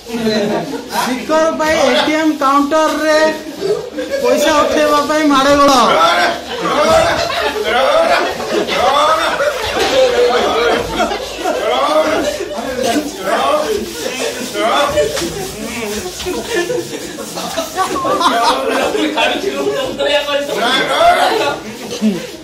शिकारपाई ATM counter रे पैसा उठेबा पाई मारे गोड़ खाली